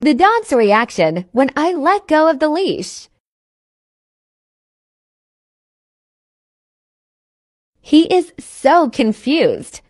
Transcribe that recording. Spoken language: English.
The dog's reaction when I let go of the leash. He is so confused.